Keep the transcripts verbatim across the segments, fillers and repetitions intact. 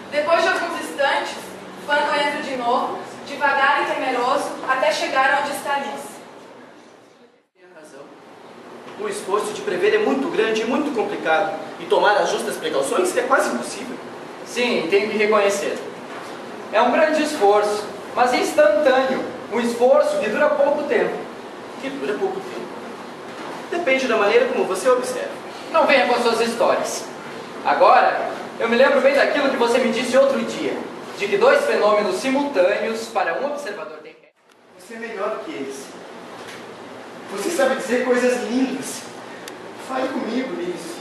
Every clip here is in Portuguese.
Depois de alguns instantes, Fando entra de novo, devagar e temeroso, até chegar onde está Liz. Tem razão. O esforço de prever é muito grande e muito complicado, e tomar as justas precauções é quase impossível. Sim, tenho que reconhecer. É um grande esforço, mas é instantâneo. Um esforço que dura pouco tempo. Que dura pouco tempo. Depende da maneira como você observa. Não venha com suas histórias. Agora, eu me lembro bem daquilo que você me disse outro dia, de que dois fenômenos simultâneos para um observador terrestre. Você é melhor do que eles. Você sabe dizer coisas lindas. Fale comigo, Liz.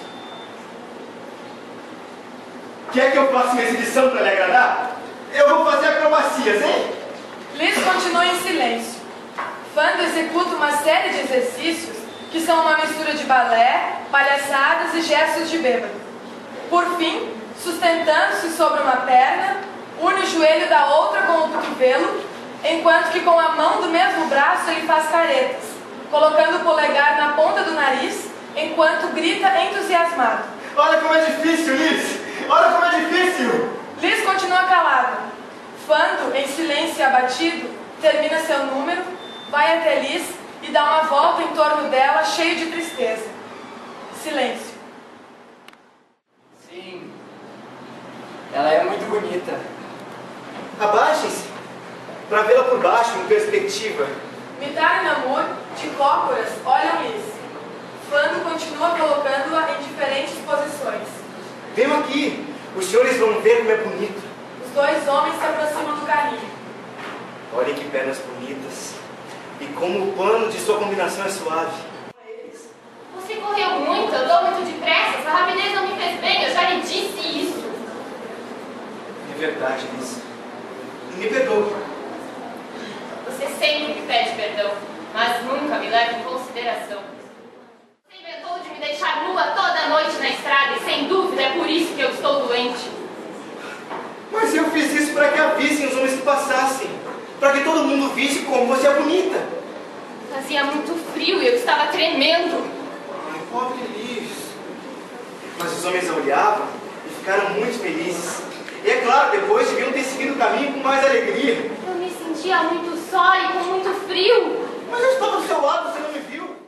Quer que eu faça uma exibição para lhe agradar? Eu vou fazer acrobacias, hein? Liz continua em silêncio. Fando executa uma série de exercícios que são uma mistura de balé, palhaçadas e gestos de bêbado. Por fim, sustentando-se sobre uma perna, une o joelho da outra com o cotovelo, enquanto que com a mão do mesmo braço ele faz caretas, colocando o polegar na ponta do nariz, enquanto grita entusiasmado. Olha como é difícil, Liz! Olha como é difícil! Liz continua calada. Fando, em silêncio e abatido, termina seu número, vai até Liz e dá uma volta em torno dela, cheio de tristeza. Silêncio. Sim, ela é muito bonita. Abaixem-se, para vê-la por baixo, em perspectiva. Mitar e Namor, de cócoras, olham Liz. Fando continua colocando-a em diferentes posições. Venham aqui, os senhores vão ver como é bonito. Os dois homens se aproximam do carrinho. Olhem que pernas bonitas. E como o pano de sua combinação é suave. Você correu muito, andou muito depressa, essa rapidez não me fez bem, eu já lhe disse isso. É verdade, Liz. E me perdoe. Você sempre me pede perdão, mas nunca me leva em consideração. Você inventou de me deixar nua toda noite na estrada e sem dúvida é por isso que eu estou doente. Mas eu fiz isso para que avissem os homens que passassem. Para que todo mundo visse como você é bonita. Fazia muito frio e eu estava tremendo. Ai, pobre Liz. Mas os homens a olhavam e ficaram muito felizes. E é claro, depois deviam ter seguido o caminho com mais alegria. Eu me sentia muito só e com muito frio. Mas eu estava do seu lado, você não me viu?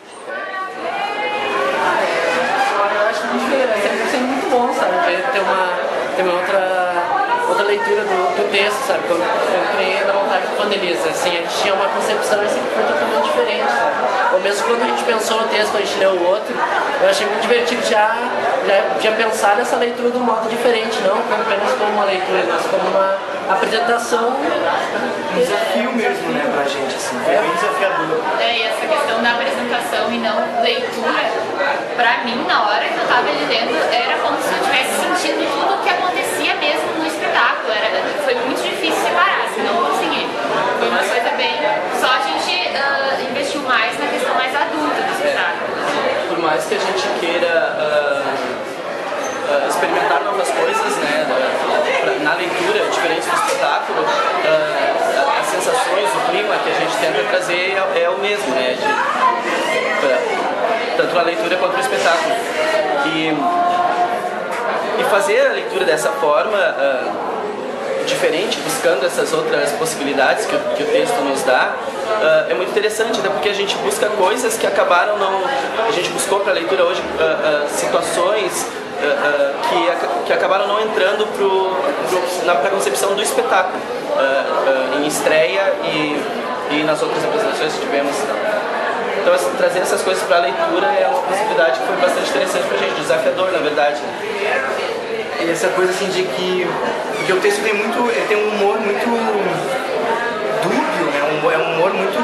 Eu acho muito diferente, é muito bom, sabe? Ter uma, ter uma outra, outra leitura do, do texto, sabe? Quando eu criei da vontade quando Elisa, assim, a gente tinha uma concepção assim, que foi totalmente diferente, sabe? Ou mesmo quando a gente pensou no texto, a gente leu o outro, eu achei muito divertido já, já, já pensar nessa leitura de um modo diferente, não apenas como uma leitura, mas como uma apresentação. Um desafio mesmo, né, pra gente, assim, foi bem desafiador. É, e essa questão da apresentação e não leitura, pra mim, na hora que eu estava lendo, era como se eu tivesse sentido tudo o que acontecia mesmo no espetáculo. Era, foi muito difícil separar, assim, não consegui. Foi uma coisa bem... Só a gente uh, investiu mais na questão mais adulta do espetáculo. Por mais que a gente queira uh, uh, experimentar novas coisas, né, na, na leitura, diferentes do espetáculo, uh, as sensações, o clima que a gente tenta trazer é, é o mesmo, né, de, uh, tanto na leitura quanto no espetáculo. E, e fazer a leitura dessa forma uh, diferente, buscando essas outras possibilidades que o, que o texto nos dá, uh, é muito interessante, até porque a gente busca coisas que acabaram não... A gente buscou para a leitura hoje uh, uh, situações uh, uh, que, que acabaram não entrando para a concepção do espetáculo, uh, uh, em estreia e, e nas outras apresentações que tivemos. Então, assim, trazer essas coisas para a leitura é uma possibilidade que foi bastante interessante para a gente, desafiador, na verdade. E essa coisa assim de que... Porque o texto tem muito... Ele tem um humor muito dúbio, né? Um, é um humor muito...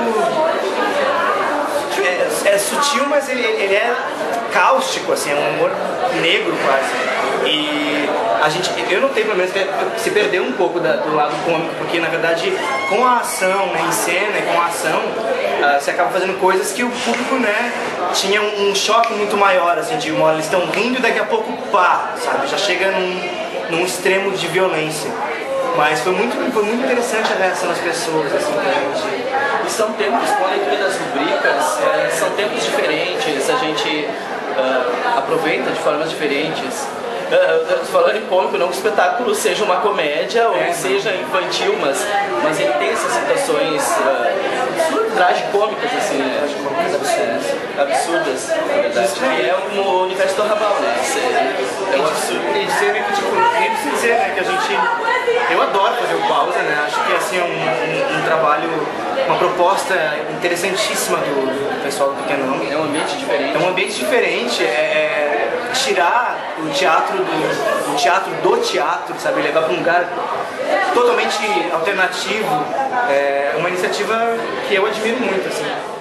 É, é sutil, mas ele, ele é cáustico, assim, é um humor negro quase. E a gente... Eu notei, pelo menos, que se perdeu um pouco da, do lado cômico, porque, na verdade, com a ação, né, em cena e com a ação, uh, você acaba fazendo coisas que o público, né, tinha um, um choque muito maior, assim, de uma hora eles estão rindo e daqui a pouco, pá, sabe? Já chega num, num extremo de violência. Mas foi muito, foi muito interessante a reação das pessoas, assim, pra gente. E são tempos, com a leitura das rubricas, é, são tempos diferentes, a gente uh, aproveita de formas diferentes. uh, falando em cômico, não que o espetáculo seja uma comédia ou É, seja infantil, mas, mas ele tem essas situações uh, tragicômicas, assim, né? Absurdas, absurdas, na verdade. Que é como o universo do Rabal, né? É um absurdo. E dizer que, tipo, nem preciso dizer, né, que a gente... Eu adoro fazer o Pausa, né? Acho que, assim, é um, um, um trabalho, uma proposta interessantíssima do, do pessoal do Pequenão. É um ambiente diferente. É um ambiente diferente, é, é tirar o teatro do, o teatro do teatro, sabe? Levar para um lugar totalmente alternativo. É uma iniciativa que eu admiro muito, assim.